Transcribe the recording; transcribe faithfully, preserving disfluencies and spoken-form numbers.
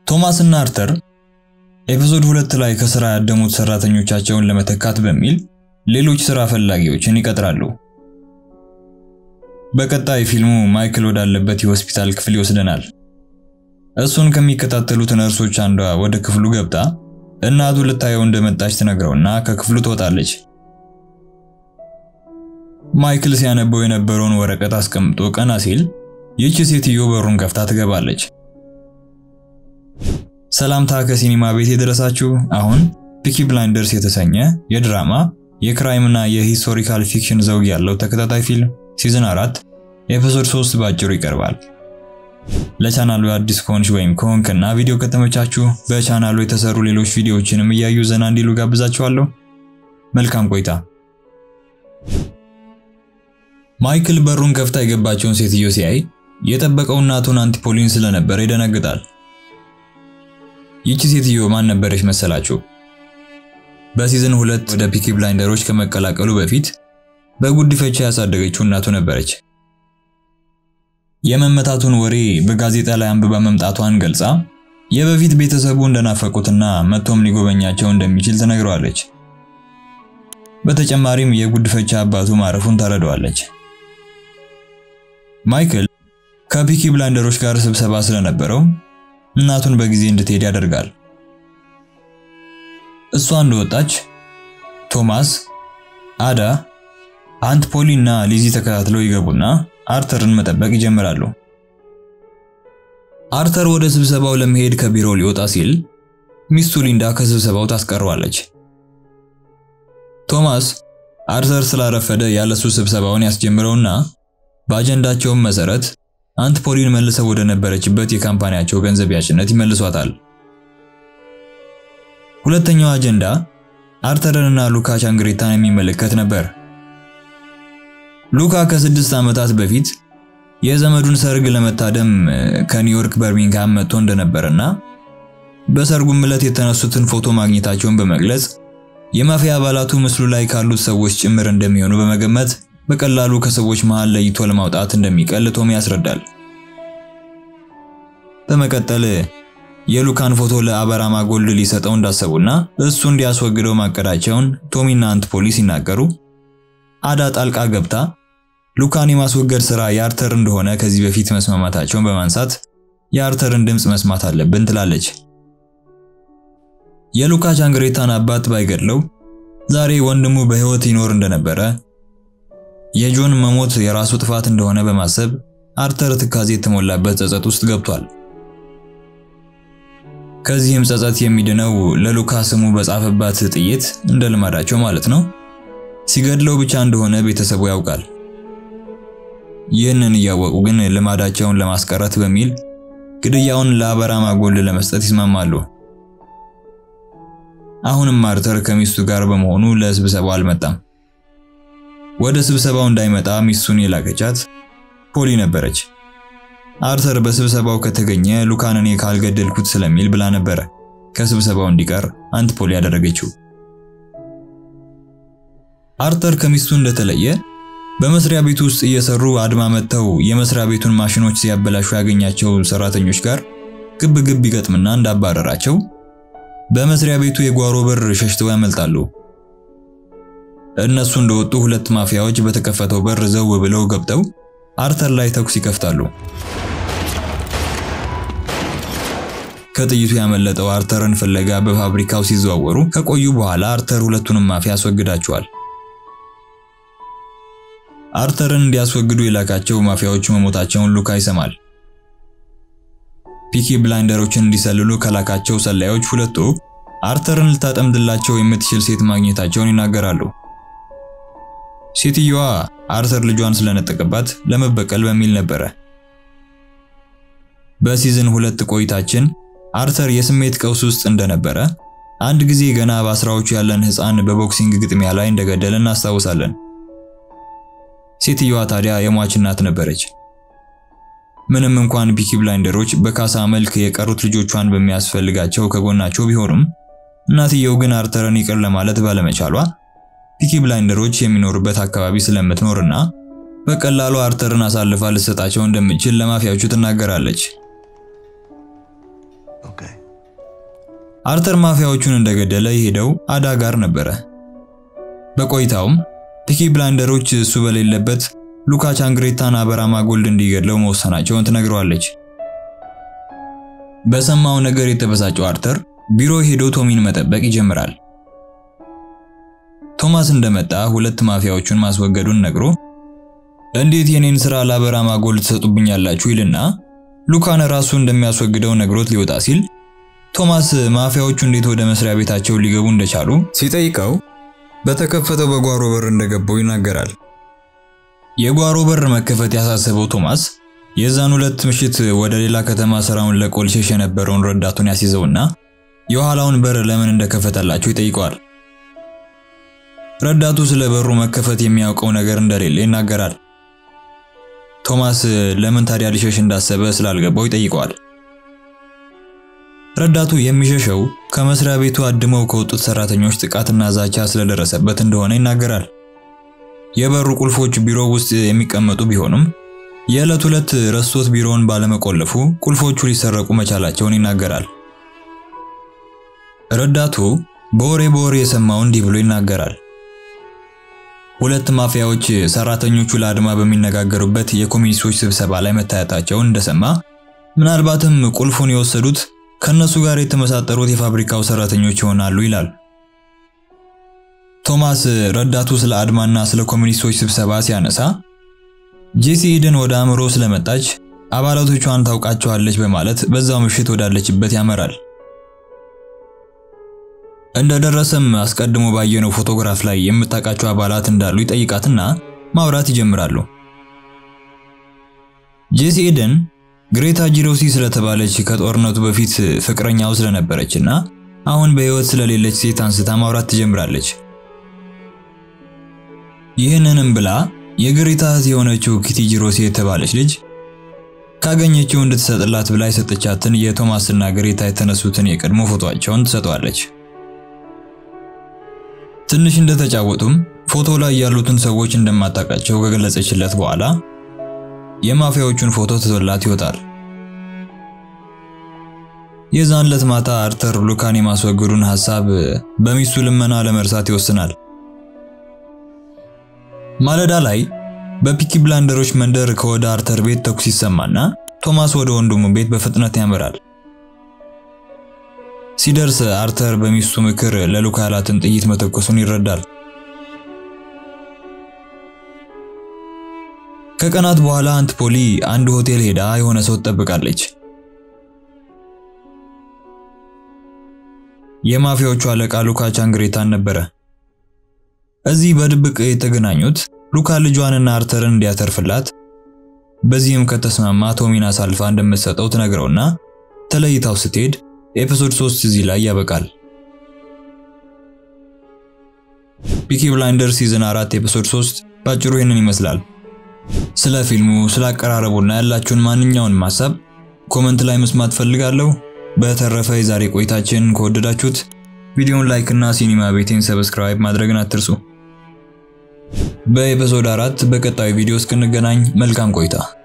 ቶማስ እና አርተር ኤፒሶድ ሁለት ላይ ከስራ ያደሙት ሰራተኞቻቸውን ለመተካት በሚል ሌሎች ስራ ፈላጊዎችን ይቀጥራሉ። በቀጣይ ፊልሙ ማይክል ወዳለበት የሆስፒታል ክፍል ይወስደናል። እሱን ከሚከታተሉት ነርሶች አንዷ ወደ ክፍሉ ገብታ እናቱ ልታየው እንደመጣች ትነግረውና ከክፍሉ ትወጣለች። ማይክል ሲያነበው የነበረውን ወረቀት አስቀምጦ ቀና ሲል ይህች ሴትዮ በሩን ከፍታ ትገባለች። ሰላምታ ከሲኒማ ቤት የደረሳችሁ አሁን ፒኪ ብላይንደርስ የተሰኘ የድራማ የክራይምና የሂስቶሪካል ፊክሽን ዘውግ ያለው ተከታታይ ፊልም ሲዝን አራት ኤፒሶድ ሶስት ባጭሩ ይቀርባል። ለቻናሉ አዲስ ከሆንሽ ወይም ከሆንክና ቪዲዮ ከተመቻችሁ በቻናሉ የተሰሩ ሌሎች ቪዲዮዎችንም እያዩ ዘና እንዲሉ ጋብዛችኋለሁ። መልካም ቆይታ። ማይክል በሩን ከፍታ የገባቸውን ሴትዮ ሲያይ የጠበቀው እናቱን አንቲፖሊን ስለነበር ይደነግጣል። ይህች ሴትዮ ማን ነበረች መሰላችሁ? በሲዝን ሁለት ወደ ፒኪ ብላይንደሮች ከመቀላቀሉ በፊት በጉዲፈቻ ያሳደገችው እናቱ ነበረች። የመመታቱን ወሬ በጋዜጣ ላይ አንብባ መምጣቷን ገልጻ የበፊት ቤተሰቡ እንደናፈቁትና መጥቶም ሊጎበኛቸው እንደሚችል ተነግሯለች። በተጨማሪም የጉዲፈቻ አባቱ ማረፉን ተረዳዋለች። ማይክል ከፒኪ ብላይንደሮች ጋር ስብሰባ ስለነበረው እናቱን በጊዜ እንድትሄድ ያደርጋል። እሷ እንደወጣች ቶማስ፣ አዳ፣ አንቲፖሊና ሊዚ ተከታትለው ይገቡና አርተርን መጠበቅ ይጀምራሉ። አርተር ወደ ስብሰባው ለመሄድ ከቢሮው ሊወጣ ሲል ሚስቱ ሊንዳ ከስብሰባው ታስቀርዋለች። ቶማስ አርተር ስላረፈደ ያለሱ ስብሰባውን ያስጀምረውና በአጀንዳቸው መሰረት አንቲፖሊን መልሰው ወደ ነበረችበት የካምፓኒያቸው ገንዘብ ያጭነት ይመልሷታል። ሁለተኛው አጀንዳ አርተርንና ሉካ ቻንግሬታን የሚመለከት ነበር። ሉካ ከስድስት ዓመታት በፊት የዘመዱን ሰርግ ለመታደም ከኒውዮርክ በርሚንግሃም መጥቶ እንደነበርና በሰርጉም ዕለት የተነሱትን ፎቶ ማግኘታቸውን በመግለጽ የማፊያ አባላቱ ምስሉ ላይ ካሉት ሰዎች ጭምር እንደሚሆኑ በመገመት በቀላሉ ከሰዎች መሃል ለይቶ ለማውጣት እንደሚቀል ቶም ያስረዳል። በመቀጠል የሉካን ፎቶ ለአበራማ ጎልድ ሊሰጠው እንዳሰቡና እሱ እንዲያስወግደው ማቀዳቸውን ቶሚና አንቲፖሊ ሲናገሩ አዳ ጣልቃ ገብታ ሉካን የማስወገድ ስራ የአርተር እንደሆነ ከዚህ በፊት መስማማታቸውን በማንሳት የአርተርን ድምጽ መስማት አለብን ትላለች። የሉካ ቻንግሬታን አባት ባይገድለው ዛሬ ወንድሙ በህይወት ይኖር እንደነበረ የጆን መሞት የራሱ ጥፋት እንደሆነ በማሰብ አርተር ትካዜ የተሞላበት ጸጸት ውስጥ ገብቷል። ከዚህም ጸጸት የሚድነው ለሉካ ስሙ በጻፈባት ጥይት እንደልማዳቸው ማለት ነው ሲገድለው ብቻ እንደሆነ ቤተሰቡ ያውቃል። ይህንን እያወቁ ግን ልማዳቸውን ለማስቀረት በሚል ግድያውን ለአበራማ ጎልድ ለመስጠት ይስማማሉ። አሁንም አርተር ከሚስቱ ጋር በመሆኑ ለስብሰባው አልመጣም። ወደ ስብሰባው እንዳይመጣ ሚስቱን የላከቻት ፖሊ ነበረች። አርተር በስብሰባው ከተገኘ ሉካን እኔ ካልገደልኩት ስለሚል ብላ ነበር ከስብሰባው እንዲቀር አንቲፖሊ ያደረገችው። አርተር ከሚስቱ እንደተለየ በመስሪያ ቤቱ ውስጥ እየሰሩ አድማ መተው የመስሪያ ቤቱን ማሽኖች ሲያበላሹ ያገኛቸው ሰራተኞች ጋር ግብ ግብ ይገጥምና እንዳባረራቸው በመስሪያ ቤቱ የጓሮ በር ሸሽተው ያመልጣሉ። እነሱ እንደወጡ ሁለት ማፊያዎች በተከፈተው በር ዘው ብለው ገብተው አርተር ላይ ተኩስ ይከፍታሉ። ከጥይቱ ያመለጠው አርተርን ፍለጋ በፋብሪካው ሲዘዋወሩ ከቆዩ በኋላ አርተር ሁለቱንም ማፊያ አስወግዳቸዋል። አርተርን እንዲያስወግዱ የላካቸው ማፊያዎች መሞታቸውን ሉካ ይሰማል። ፒኪ ብላይንደሮችን እንዲሰልሉ ከላካቸው ሰላዮች ሁለቱ አርተርን ልታጠምድላቸው የምትችል ሴት ማግኘታቸውን ይናገራሉ። ሴትየዋ አርተር ልጇን ስለነጠቀባት ለመበቀል በሚል ነበር። በሲዝን ሁለት ቆይታችን አርተር የስሜት ቀውስ ውስጥ እንደነበረ አንድ ጊዜ ገና በአስራዎቹ ያለን ህፃን በቦክሲንግ ግጥሚያ ላይ እንደገደለ እናስታውሳለን። ሴትየዋ ታዲያ የሟች እናት ነበረች። ምንም እንኳን ፒኪ ብላይንደሮች በካሳ መልክ የቀሩት ልጆቿን በሚያስፈልጋቸው ከጎናቸው ቢሆኑም እናትየው ግን አርተርን ይቅር ለማለት ባለመቻሏ ፒኪ ብላይንደሮች የሚኖሩበት አካባቢ ስለምትኖርና በቀላሉ አርተርን አሳልፋ ልትሰጣቸው እንደምትችል ለማፊያዎቹ ትናገራለች። Okay. አርተር ማፊያዎቹን እንደገደለ ይሄደው አዳ ጋር ነበረ። በቆይታውም ፒኪ ብላይንደሮች እሱ በሌለበት ሉካ ቻንግሬታን አበራማ ጎልድ እንዲገድለው መወሰናቸውን ትነግረዋለች። በሰማው ነገር የተበሳጨው አርተር ቢሮ ሄዶ ቶሚን መጠበቅ ይጀምራል። ቶማስ እንደመጣ ሁለት ማፊያዎቹን ማስወገዱን ነግሮ እንዴት የኔን ስራ ለአበራማ ጎልድ ተሰጡብኛላችሁ ይልና ሉካን ራሱ እንደሚያስወግደው ነግሮት ሊወጣ ሲል ቶማስ ማፊያዎቹ እንዴት ወደ መስሪያ ቤታቸው ሊገቡ እንደቻሉ ሲጠይቀው በተከፈተው በጓሮ በር እንደገባው ይናገራል። የጓሮ በር መከፈት ያሳሰበው ቶማስ የዛን ሁለት ምሽት ወደ ሌላ ከተማ ስራውን ለቆልሸሽ የነበረውን ረዳቱን ያስይዘውና የኋላውን በር ለምን እንደከፈተላቸው ይጠይቀዋል። ረዳቱ ስለ በሩ መከፈት የሚያውቀው ነገር እንደሌለ ይናገራል። ቶማስ ለምን ታዲያ ሊሸሽ እንዳሰበ ስላልገባው ይጠይቀዋል። ረዳቱ የሚሸሸው ከመስሪያ ቤቱ አድመው ከወጡት ሰራተኞች ጥቃትና ዛቻ ስለደረሰበት እንደሆነ ይናገራል። የበሩ ቁልፎች ቢሮ ውስጥ የሚቀመጡ ቢሆኑም የዕለት ሁለት ረስቶት ቢሮውን ባለመቆለፉ ቁልፎቹ ሊሰረቁ መቻላቸውን ይናገራል። ረዳቱ በወሬ በወሬ የሰማው እንዲህ ብሎ ይናገራል። ሁለት ማፊያዎች ሰራተኞቹ ለአድማ በሚነጋገሩበት የኮሚኒስቶች ስብሰባ ላይ መታየታቸውን እንደሰማ ምናልባትም ቁልፉን የወሰዱት ከነሱ ጋር የተመሳጠሩት የፋብሪካው ሰራተኞች ይሆናሉ ይላል። ቶማስ ረዳቱ ስለ አድማና ስለ ኮሚኒስቶች ስብሰባ ሲያነሳ ጄሲ ኢደን ወደ አእምሮ ስለመጣች አባላቶቿን ታውቃቸዋለች በማለት በዛው ምሽት ወዳለችበት ያመራል። እንደደረሰም አስቀድሞ ባየነው ፎቶግራፍ ላይ የምታውቃቸው አባላት እንዳሉ ይጠይቃትና ማውራት ይጀምራሉ። ጄሲ ኢደን ግሬታ ጂሮሲ ስለተባለች ከጦርነቱ በፊት ፍቅረኛው ስለነበረችና አሁን በህይወት ስለሌለች ሴት አንስታ ማውራት ትጀምራለች። ይህንንም ብላ የግሬታ እህት የሆነችው ኪቲ ጂሮሲ የተባለች ልጅ ካገኘችው እንድትሰጥላት ብላ የሰጠቻትን የቶማስና ግሬታ የተነሱትን የቀድሞ ፎቶአቸውን ትሰጣለች። ትንሽ እንደተጫወቱም ፎቶ ላይ ያሉትን ሰዎች እንደማታውቃቸው ከገለጸችለት በኋላ የማፊያዎቹን ፎቶ ትቶላት ይወጣል። የዛን ዕለት ማታ አርተር ሉካን የማስወገዱን ሐሳብ በሚስቱ ልመና ለመርሳት ይወስናል። ማለዳ ላይ በፒኪ ብላይንደሮች መንደር ከወደ አርተር ቤት ተኩስ ይሰማና ቶማስ ወደ ወንድሙ ቤት በፍጥነት ያመራል። ሲደርስ አርተር በሚስቱ ምክር ለሉካ ያላትን ጥይት መተኮሱን ይረዳል። ከቀናት በኋላ አንት ፖሊ አንድ ሆቴል ሄዳ የሆነ ሰው ተጠብቃለች። የማፊያዎቹ አለቃ ሉካ ቻንግሬታን ነበረ። እዚህ በድብቅ የተገናኙት ሉካ ልጇንና አርተርን እንዲያተርፍላት በዚህም ከተስማማ ቶሚን አሳልፋ እንደምትሰጠው ትነግረውና ተለይታው ስትሄድ ኤፒሶድ ሶስት እዚህ ላይ ያበቃል። ፒኪ ብላይንደርስ ሲዝን አራት ኤፒሶድ ሶስት ባጭሩ ይሄንን ይመስላል። ስለ ፊልሙ ስለ አቀራረቡና ያላችሁን ማንኛውንም ሐሳብ ኮሜንት ላይ መስማት ፈልጋለሁ። በተረፈ የዛሬ ቆይታችን ከወደዳችሁት ቪዲዮውን ላይክ እና ሲኒማ ቤቴን ሰብስክራይብ ማድረግን አትርሱ። በኤፒሶድ አራት በቀጣዩ ቪዲዮ እስክንገናኝ መልካም ቆይታ።